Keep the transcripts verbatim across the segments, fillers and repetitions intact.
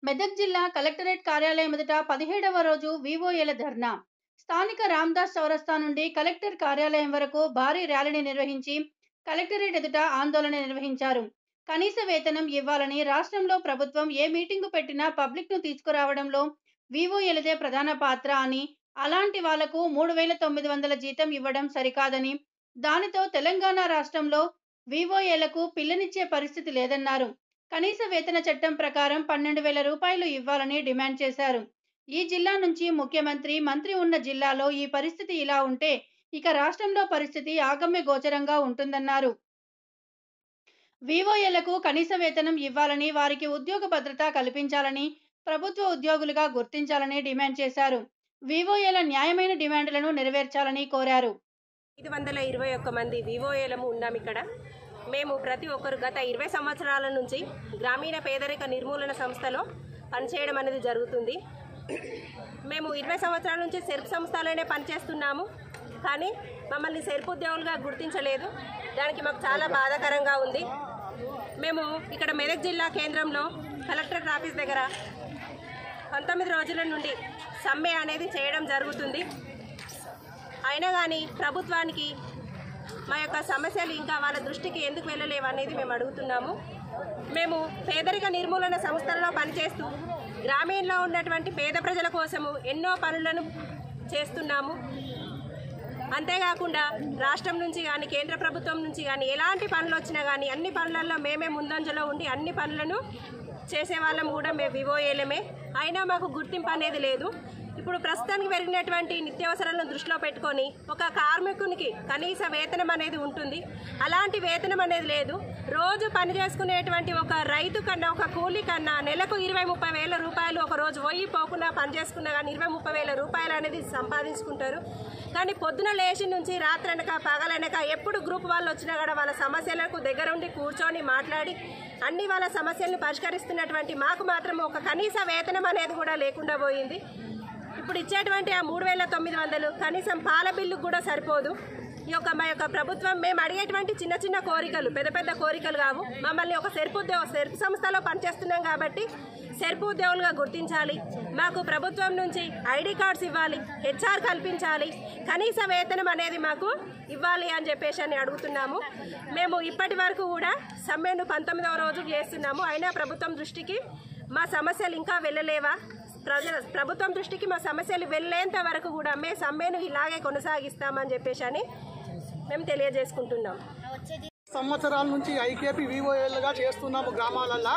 మెదక్ జిల్లా కలెక్టరేట్ కార్యాలయం ఎదుట పదిహేడవ రోజు వివోఏల ధర్నా. స్థానిక రామ్దాస్ చౌరస్తా నుండి కలెక్టర్ కార్యాలయం వరకు భారీ ర్యాలీని నిర్వహించి కలెక్టరేట్ ఎదుట ఆందోళన నిర్వహించారు. కనీస వేతనం ఇవ్వాలని రాష్ట్రంలో ప్రభుత్వం ఏ మీటింగు పెట్టినా పబ్లిక్ను తీసుకురావడంలో వివోఏలదే ప్రధాన పాత్ర అని, అలాంటి వాళ్లకు మూడు వేల తొమ్మిది వందల జీతం ఇవ్వడం సరికాదని, దానితో తెలంగాణ రాష్ట్రంలో వివోఏలకు పిల్లనిచ్చే పరిస్థితి లేదన్నారు. కనీస వేతన చట్టం ప్రకారం పన్నెండు వేల రూపాయలు ఇవ్వాలని డిమాండ్ చేశారు. ఈ జిల్లా నుంచి ముఖ్యమంత్రి, మంత్రి ఉన్న జిల్లాలో ఈ పరిస్థితి ఇలా ఉంటే ఇక రాష్ట్రంలో పరిస్థితి ఆగమ్య గోచరంగా ఉంటుందన్నారు. వివోఏలకు కనీస వేతనం ఇవ్వాలని, వారికి ఉద్యోగ భద్రత కల్పించాలని, ప్రభుత్వ ఉద్యోగులుగా గుర్తించాలని డిమాండ్ చేశారు. వివోఏల న్యాయమైన డిమాండ్లను నెరవేర్చాలని కోరారు. ఐదు వందల ఇరవై ఒక్క మంది వివోఏలము ఉన్నాం ఇక్కడ. మేము ప్రతి ఒక్కరు గత ఇరవై సంవత్సరాల నుంచి గ్రామీణ పేదరిక నిర్మూలన సంస్థలో పనిచేయడం అనేది జరుగుతుంది. మేము ఇరవై సంవత్సరాల నుంచి సెర్ప్ సంస్థలోనే పనిచేస్తున్నాము, కానీ మమ్మల్ని సెర్ప్ ఉద్యోగులుగా గుర్తించలేదు. దానికి మాకు చాలా బాధాకరంగా ఉంది. మేము ఇక్కడ మెదక్ జిల్లా కేంద్రంలో కలెక్టరేట్ ఆఫీస్ దగ్గర పంతొమ్మిది రోజుల నుండి సమ్మె అనేది చేయడం జరుగుతుంది. అయినా కానీ ప్రభుత్వానికి మా యొక్క సమస్యలు ఇంకా వాళ్ళ దృష్టికి ఎందుకు వెళ్ళలేవు అనేది మేము అడుగుతున్నాము. మేము పేదరిక నిర్మూలన సంస్థలలో పనిచేస్తూ గ్రామీణంలో ఉన్నటువంటి పేద ప్రజల కోసము ఎన్నో పనులను చేస్తున్నాము. అంతేకాకుండా రాష్ట్రం నుంచి కానీ కేంద్ర ప్రభుత్వం నుంచి కానీ ఎలాంటి పనులు వచ్చినా కానీ అన్ని పనులలో మేమే ముందంజలో ఉండి అన్ని పనులను చేసేవాళ్ళం కూడా మేము వివోఏలమే. అయినా మాకు గుర్తింపు అనేది లేదు. ఇప్పుడు ప్రస్తుతానికి పెరిగినటువంటి నిత్యావసరాలను దృష్టిలో పెట్టుకొని ఒక కార్మికునికి కనీస వేతనం అనేది ఉంటుంది. అలాంటి వేతనం అనేది లేదు. రోజు పని చేసుకునేటువంటి ఒక రైతు కన్నా, ఒక కూలీ కన్నా నెలకు ఇరవై ముప్పై వేల రూపాయలు ఒక రోజు పోయి పోకుండా పని చేసుకున్నా కానీ ఇరవై ముప్పై వేల రూపాయలు అనేది సంపాదించుకుంటారు. కానీ పొద్దున లేచి నుంచి రాత్రనక పగలనక ఎప్పుడు గ్రూప్ వాళ్ళు వచ్చినా కూడా వాళ్ళ సమస్యలకు దగ్గరుండి కూర్చొని మాట్లాడి అన్ని వాళ్ళ సమస్యలను పరిష్కరిస్తున్నటువంటి మాకు మాత్రం ఒక కనీస వేతనం అనేది కూడా లేకుండా పోయింది. ఇప్పుడు ఇచ్చేటువంటి ఆ మూడు వేల తొమ్మిది వందలు కనీసం పాల బిల్లుకు కూడా సరిపోదు. ఈ యొక్క మా యొక్క ప్రభుత్వం మేము అడిగేటువంటి చిన్న చిన్న కోరికలు పెద్ద పెద్ద కోరికలు కావు. మమ్మల్ని ఒక సెర్ప్ ఉద్యోగ సెర్ప్ సంస్థలో పనిచేస్తున్నాం కాబట్టి సెర్ప్ ఉద్యోగులుగా గుర్తించాలి. మాకు ప్రభుత్వం నుంచి ఐడి కార్డ్స్ ఇవ్వాలి, హెచ్ఆర్ కల్పించాలి, కనీస వేతనం అనేది మాకు ఇవ్వాలి అని చెప్పేసి అని అడుగుతున్నాము. మేము ఇప్పటి వరకు కూడా సమ్మెను పంతొమ్మిదవ రోజు చేస్తున్నాము. అయినా ప్రభుత్వం దృష్టికి మా సమస్యలు ఇంకా వెళ్ళలేవా? ప్రజల ప్రభుత్వం దృష్టికి మా సమస్యలు వెళ్ళేంత వరకు కూడా మేము సమ్మెను ఇలాగే కొనసాగిస్తామని చెప్పేసి అని మేము తెలియజేసుకుంటున్నాం. సంవత్సరాల నుంచి ఐకేపీ వివోఏలుగా చేస్తున్నాము. గ్రామాలల్లో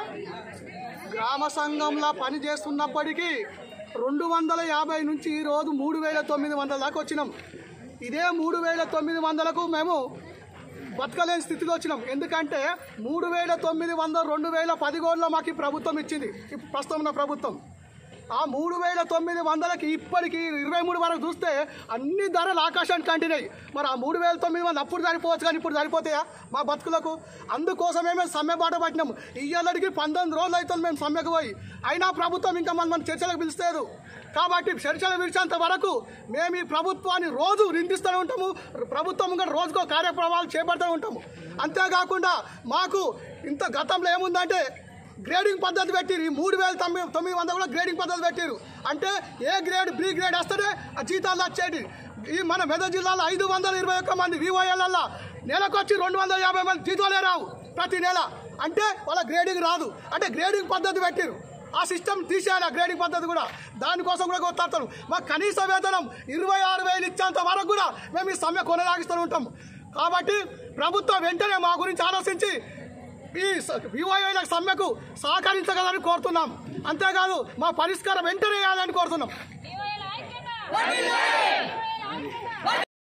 గ్రామ సంఘంలో పని చేస్తున్నప్పటికీ రెండు వందల యాభై నుంచి ఈరోజు మూడు వేల తొమ్మిది వందల దాకా వచ్చినాం. ఇదే మూడు వేల తొమ్మిది వందలకు మేము బతకలేని స్థితిలో వచ్చినాం. ఎందుకంటే మూడు వేల తొమ్మిది వందల రెండు వేల పదిహేడులో మాకు ప్రభుత్వం ఇచ్చింది, ప్రస్తుతం ఉన్న ప్రభుత్వం. ఆ మూడు వేల తొమ్మిది వందలకి ఇప్పటికి ఇరవై మూడు వరకు చూస్తే అన్ని ధరలు ఆకాశానికి అంటినాయి. మరి ఆ మూడు వేల తొమ్మిది వందలు అప్పుడు సరిపోవచ్చు, కానీ ఇప్పుడు సరిపోతాయా మా బతుకులకు? అందుకోసమే మేము సమ్మె బాట పట్టినాము. ఇయ్యాలడికి పంతొమ్మిది రోజులు అవుతుంది మేము సమ్మెకు పోయి. అయినా ప్రభుత్వం ఇంకా మనం మన చర్చలకు పిలుస్తలేదు. కాబట్టి చర్చలు పిలిచేంత వరకు మేము ఈ ప్రభుత్వాన్ని రోజు నిందిస్తూనే ఉంటాము. ప్రభుత్వం కూడా రోజుకో కార్యక్రమాలు చేపడుతూ ఉంటాము. అంతేకాకుండా మాకు ఇంత గతంలో ఏముందంటే గ్రేడింగ్ పద్ధతి పెట్టిరు. ఈ మూడు వేల తొమ్మిది తొమ్మిది వందలు కూడా గ్రేడింగ్ పద్ధతి పెట్టిరు. అంటే ఏ గ్రేడ్ బి గ్రేడ్ వస్తేనే ఆ జీతాలు వచ్చేటి. ఈ మన మెదక్ జిల్లాలో ఐదు వందల ఇరవై ఒక్క మంది వివోఏలల్లో నెలకు వచ్చి రెండు వందల యాభై మంది జీతాలే రావు ప్రతి నెల. అంటే వాళ్ళ గ్రేడింగ్ రాదు. అంటే గ్రేడింగ్ పద్ధతి పెట్టిరు. ఆ సిస్టమ్ తీసేయాలి, ఆ గ్రేడింగ్ పద్ధతి కూడా. దానికోసం కూడా కొట్లాడతారు. మాకు కనీస వేతనం ఇరవై ఆరు వేలు ఇచ్చేంత వరకు కూడా మేము ఈ సమ్మె కొనసాగిస్తూ ఉంటాము. కాబట్టి ప్రభుత్వం వెంటనే మా గురించి ఆలోచించి ఈ వివోఏల సమ్మెకు సహకరించగలని కోరుతున్నాం. అంతేకాదు మా పరిష్కారం వెంటనే వేయాలని కోరుతున్నాం.